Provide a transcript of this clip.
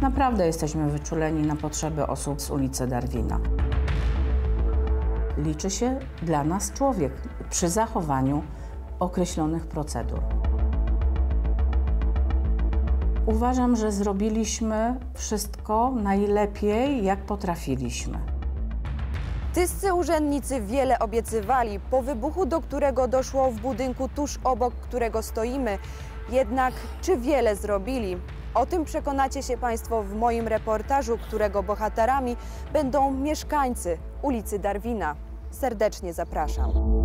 Naprawdę jesteśmy wyczuleni na potrzeby osób z ulicy Darwina. Liczy się dla nas człowiek przy zachowaniu określonych procedur. Uważam, że zrobiliśmy wszystko najlepiej, jak potrafiliśmy. Tyscy urzędnicy wiele obiecywali po wybuchu, do którego doszło w budynku tuż obok którego stoimy. Jednak czy wiele zrobili? O tym przekonacie się Państwo w moim reportażu, którego bohaterami będą mieszkańcy ulicy Darwina. Serdecznie zapraszam.